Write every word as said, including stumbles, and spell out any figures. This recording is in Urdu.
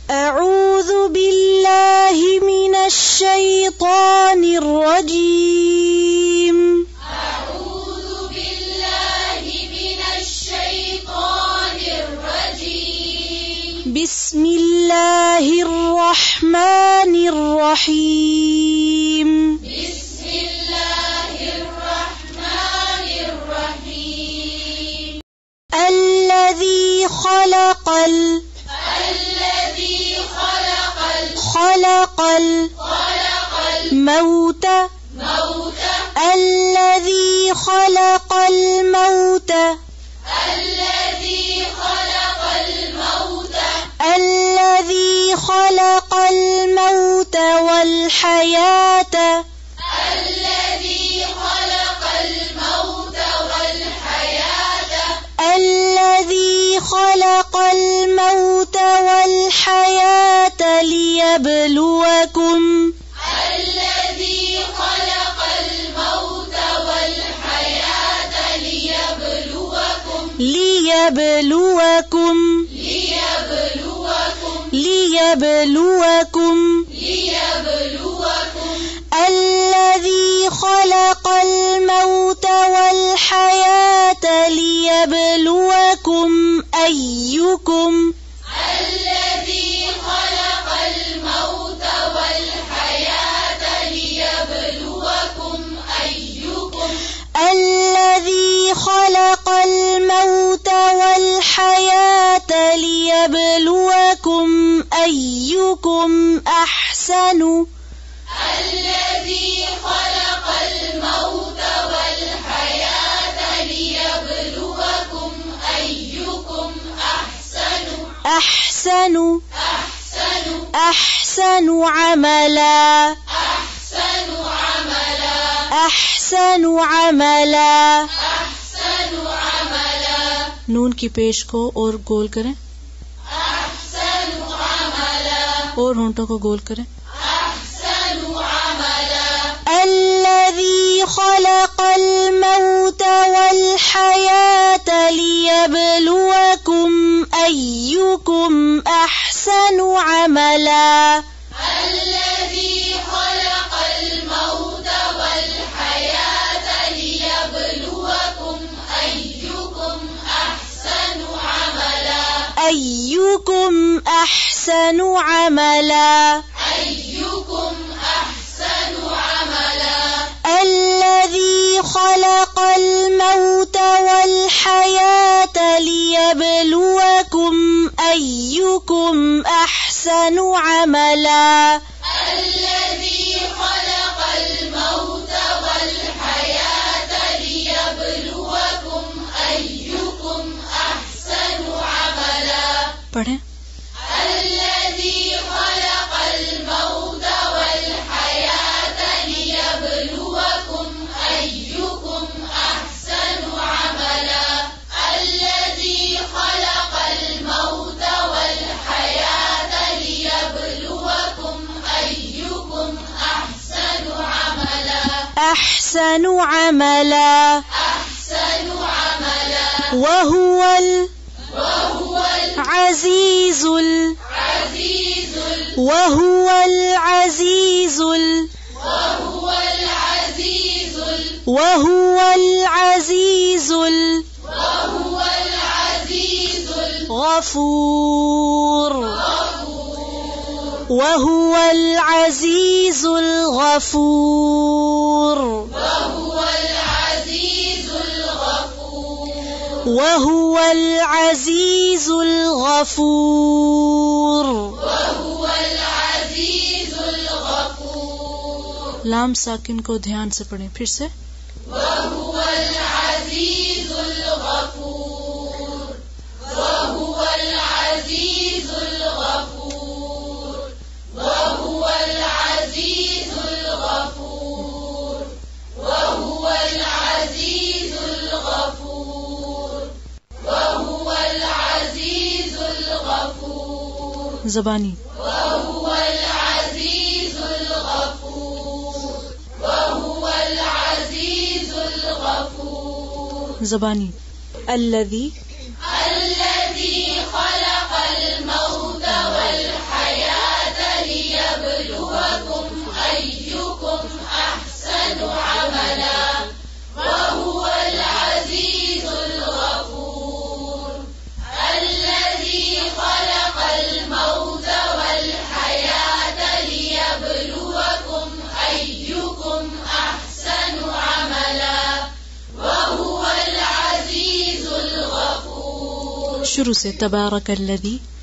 अऊज़ु बिल्लाहि मिनश शैतानिर रजीम। अऊज़ु बिल्लाहि मिनश शैतानिर रजीम। बिस्मिल्लाहिर रहमानिर रहीम। बिस्मिल्लाहिर रहमानिर रहीम। अल्लज़ी खलक़ल खलक़ल मौत अल्लज़ी खलक़ल मौत अल्लज़ी खलक़ल मौत वल हयात अल्लज़ी खलक़ल मौत वल हयात लियब्लुवकुम लियब्लुवकुम लियब्लुवकुम अल्लज़ी खलक़ल मौत वल हयात लियब्लुवकुम अय्युकुम الذي خلق الموت والحياة ليبلوكم أيكم الذي خلق الموت والحياة ليبلوكم أيكم أحسن الذي خلق الموت والحياة ليبلوكم أيكم أحسن أحسن أحسن أحسن عملا أحسن عملا أحسن عملا أحسن عملا नून की पेश को और गोल करें أحسن عملا और होंठों को गोल करें أحسن عملا الذي خلق الموت والحياة ليبلوكم أيكم أحسن عملا الذي خلق الموت والحياة ليبلوكم أيكم أحسن عملا أيكم أحسن عملا أيكم أحسن عملا الذي خلق الموت والحياة ليبلوكم أيكم أحسن عملا الذي خلق الموت والحياة ليبلوكم أيكم أحسن عملا पढ़ें الذي خلق الموت والحياة ليبلوكم أيكم أحسن عملا الذي خلق الموت والحياة ليبلوكم أيكم أحسن عملا أحسن عملا أحسن عملا وهو وهو العزيز ال- العزيز وهو العزيز ال- وهو العزيز وهو العزيز ال- وهو العزيز الغفور وهو العزيز الغفور وهو العزيز الغفور وهو العزيز الغفور وهو العزيز الغفور लाम साकिन को ध्यान से पढ़ें फिर से وهو العزيز الغفور وهو العزيز الغفور وهو العزيز الغفور وهو العزيز الغفور وهو العزيز الغفور ज़बानी وهو العزيز الغفور وهو العزيز الغفور ज़बानी الذي الذي خلق الموت والحياة शुरू से तबारकल्लज़ी